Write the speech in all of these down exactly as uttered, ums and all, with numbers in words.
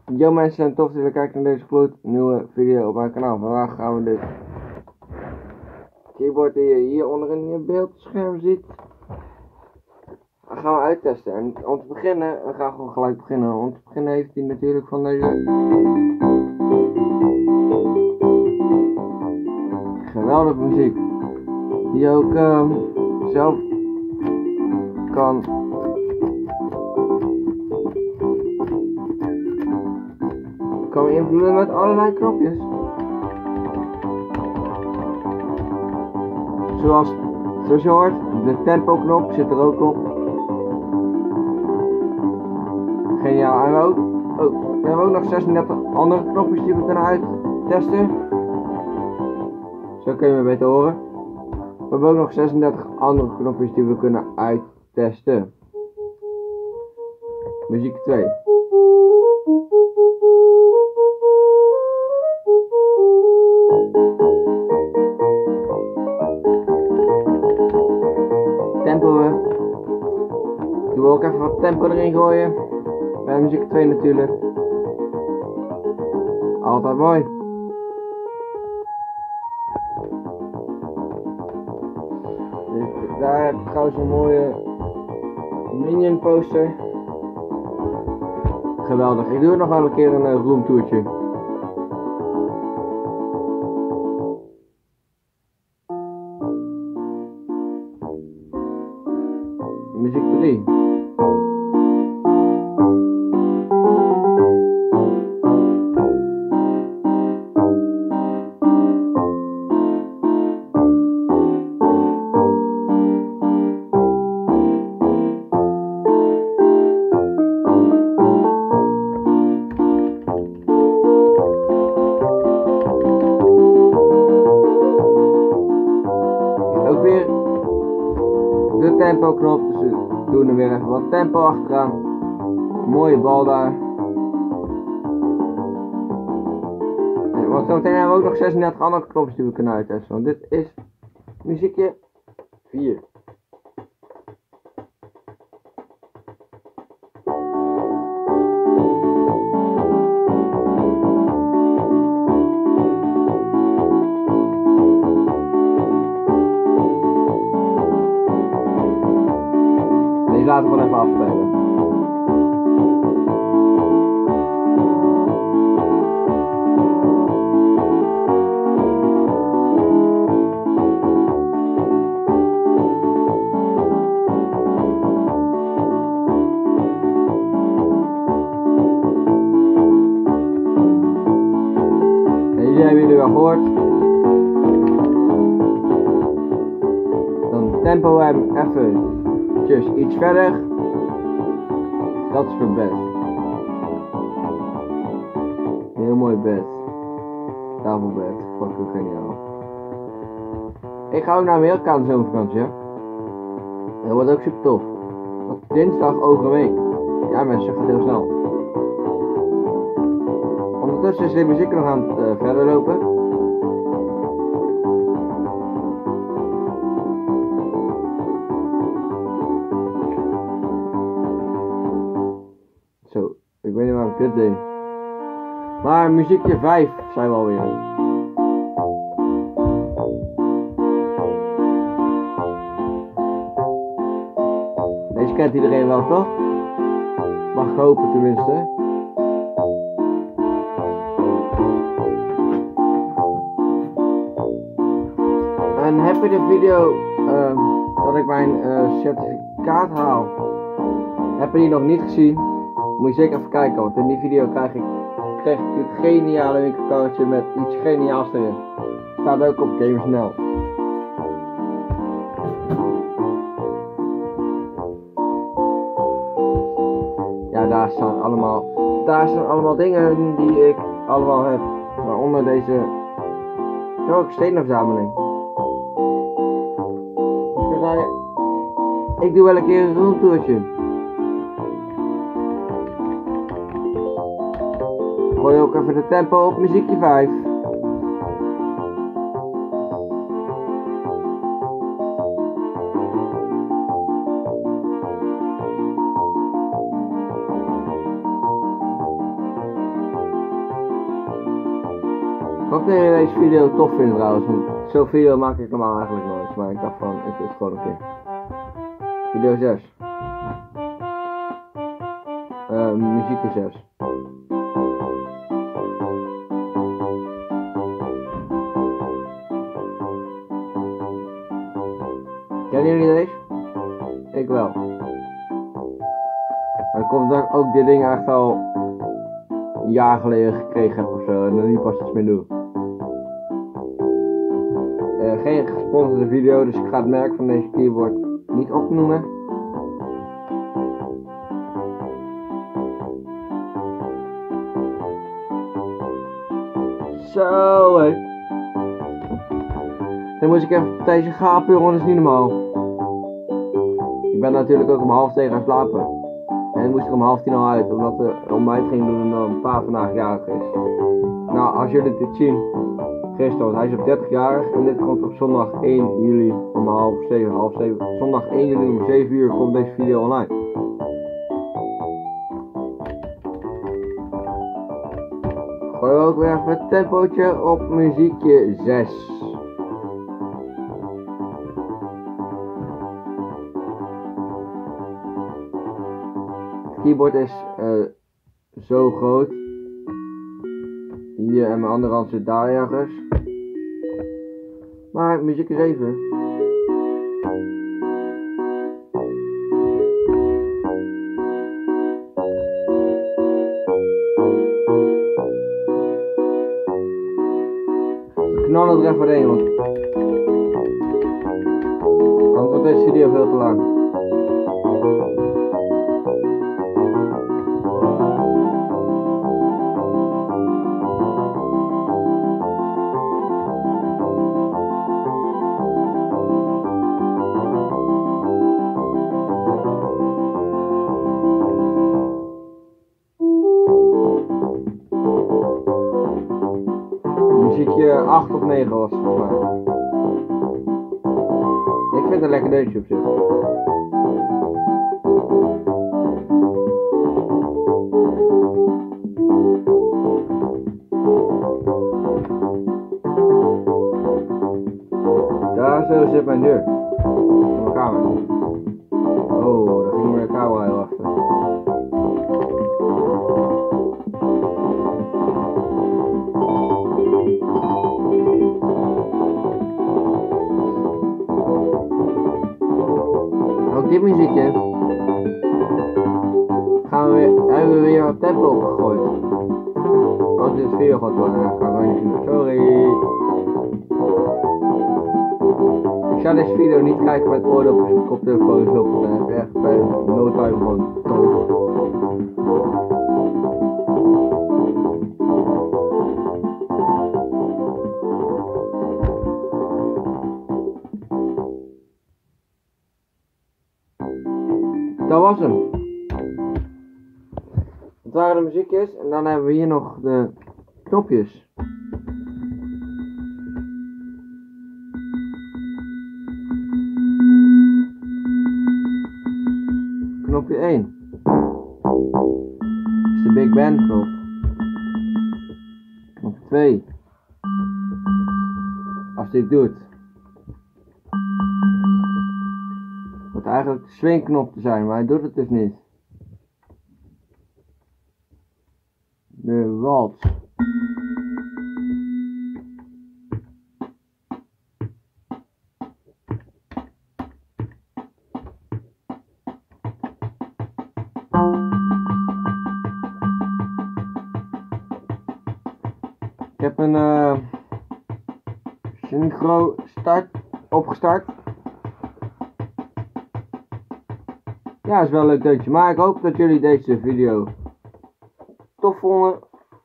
Yo mensen, en tof dat jullie kijken naar deze gloednieuwe video op mijn kanaal. Vandaag gaan we dus keyboard die je hier onder in je beeldscherm ziet, dat gaan we uittesten. En om te beginnen, we gaan gewoon gelijk beginnen. Om te beginnen heeft hij natuurlijk van deze geweldige muziek, die je ook uh, zelf kan kan invloeden met allerlei knopjes. Zoals, zoals je hoort, de tempo knop zit er ook op. Geniaal. En we, ook, oh, we hebben ook nog zesendertig andere knopjes die we kunnen uittesten. Zo kun je me beter horen. We hebben ook nog zesendertig andere knopjes die we kunnen uittesten. Muziek twee. Tempo. Doen we ook even wat tempo erin gooien. Bij muziek twee natuurlijk. Altijd mooi. Daar heb ik trouwens een mooie Minion poster. Geweldig. Ik doe nog wel een keer een uh, roomtoertje. Muziek drie. Ook weer de tempo knop, dus we doen er weer even wat tempo achteraan. Mooie bal daar. En want zometeen hebben we ook nog zesendertig andere knopjes die we kunnen uittesten, want dit is muziekje vier. Deze laten we gewoon even afspelen. En jullie hebben jullie wel gehoord. Dan tempo hebben we even iets verder. Dat is mijn best. Heel mooi bed. Tafelbed. Fucking geniaal. Ik ga ook naar Amerika aan de zomervakantie. Hè? Dat wordt ook super tof. Want dinsdag over een week. Ja mensen, dat gaat heel snel. Ondertussen is de muziek nog aan het uh, verder lopen. Zo, ik weet niet waarom ik dit deed. Maar muziekje vijf zijn we alweer. Deze kent iedereen wel, toch? Mag ik hopen tenminste. En heb je de video uh, dat ik mijn uh, certificaat haal? Heb je die nog niet gezien? Moet je zeker even kijken, want in die video krijg ik, krijg ik het geniale winkelkaartje met iets geniaals erin. Staat ook op Gamersnel. Ja, daar staan allemaal, daar staan allemaal dingen die ik allemaal heb. Waaronder deze, zo ook stenenverzameling. Dus ik zei, ik doe wel een keer een rondtoertje. Gooi ook even de tempo op muziekje vijf. hoop dat jullie deze video tof vinden trouwens, want zo'n video maak ik normaal eigenlijk nooit, maar ik dacht van, ik doe het gewoon een keer. Video zes. Uh, muziek zes. Kennen jullie deze? Ik wel. Maar komt dat ik ook dit ding echt al een jaar geleden gekregen heb ofzo en er nu pas iets mee doe. Uh, geen gesponsorde video, dus ik ga het merk van deze keyboard niet opnoemen. Zo hé. Dan moest ik even deze gapen, jongen, dat is niet normaal. Ik ben natuurlijk ook om half tegen gaan slapen. En dan moest ik om half tien al uit, omdat de ontbijt ging doen omdat mijn pa vandaag jarig is. Nou, als jullie dit zien, gisteren, want hij is op dertig jarig en dit komt op zondag één juli om half zeven, half zeven. Zondag één juli om zeven uur komt deze video online. Gooi ook weer even het tempootje op muziekje zes. Het keyboard is uh, zo groot. Hier en mijn andere hand zit daar ergens. Maar muziek is even. Knal het er even heen, want anders wordt deze video veel te lang. Muziekje acht of negen was het volgens mij. Ik vind het een lekker deuntje op zich. Daar zo zit mijn deur. In mijn kamer. Oh, daar ging mijn kabel heel achter. Ook dit muziekje gaan we weer, hebben we weer wat tempo opgegooid. Als dit video gaat worden, dan kan ik niet zien. Sorry. Ik zou deze video niet kijken met oordopjes of koptelefoons op. Dan heb je echt bij no time gewoon doof. Dat was hem. Dat waren de muziekjes en dan hebben we hier nog de knopjes. Knopje één is de Big Band knop. Knopje twee als dit doet. Wordt eigenlijk de swingknop te zijn, maar hij doet het dus niet. De waltz. Ik heb een uh, synchro start opgestart. Ja, is wel een leuk deuntje, maar ik hoop dat jullie deze video tof vonden.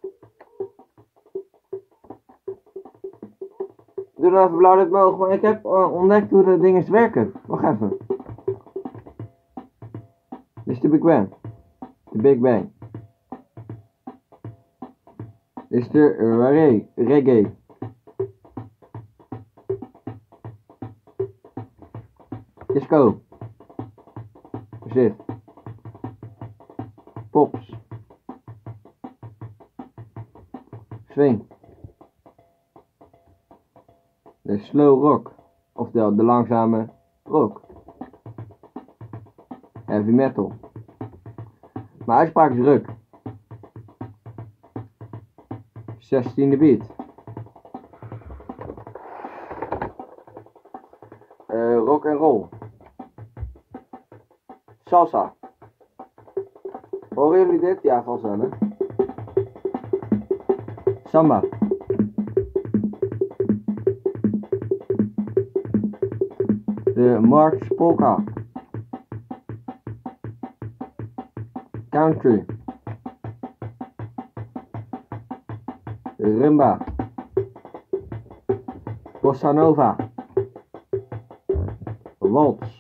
Doe dan even blauw duimpje omhoog, maar ik heb uh, ontdekt hoe de dingen werken. Wacht even. Dit is de Big Bang. De Big Bang. Dit is de reggae. reggae. Disco. Wat is dit? Pops. Swing. de slow rock, oftewel de langzame rock. Heavy metal. Mijn uitspraak is ruk. zestiende beat. Uh, rock and roll. Salsa. Horen jullie dit? Ja, vast wel, hè? Samba. De March Polka. Country. De Rumba. Bossa Nova. Waltz.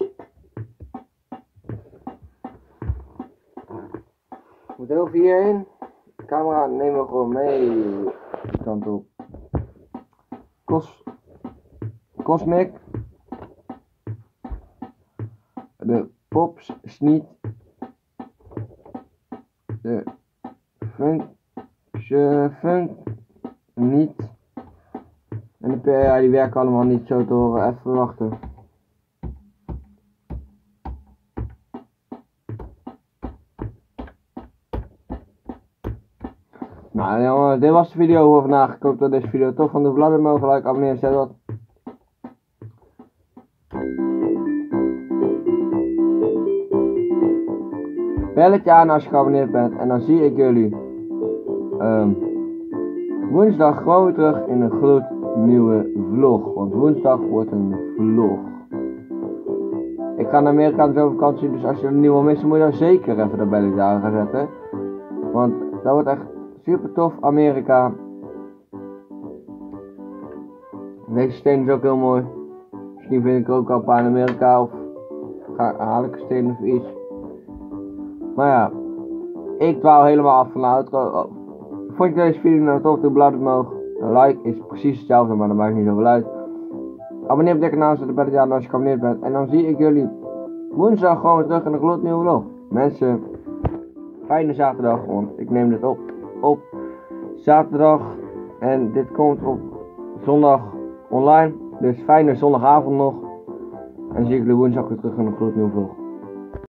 Ik moet heel hierheen. De camera nemen we gewoon mee. Die kant op. Cos Cosmic. De Pops Sneet. De Funk. Funk. Niet. En de P A die werken allemaal niet zo te horen. Even wachten. Nou jongen, dit was de video voor vandaag. Ik hoop dat deze video tof vond. Doe laat mogen, like, abonneren, zet wat. Belletje aan als je geabonneerd bent. En dan zie ik jullie um, woensdag gewoon weer terug in een gloednieuwe vlog. Want woensdag wordt een vlog. Ik ga naar Amerika zo vakantie. Dus als je een nieuwe mist, moet je dan zeker even dat belletje aan gaan zetten. Want dat wordt echt super tof, Amerika. Deze steen is ook heel mooi. Misschien vind ik ook al een paar in Amerika of ga, haal ik een steen of iets. Maar ja, ik dwaal helemaal af van de outro. Vond je deze video nou tof? Doe blauw omhoog. Een like is precies hetzelfde, maar dat maakt niet zoveel uit. Abonneer op dit kanaal, zet de belletje aan als je geabonneerd bent. En dan zie ik jullie woensdag gewoon weer terug in een gloednieuwe vlog. Mensen, fijne zaterdag, want ik neem dit op. op zaterdag en dit komt op zondag online, dus fijne zondagavond nog en dan zie ik jullie woensdag weer terug in een gloednieuwe vlog.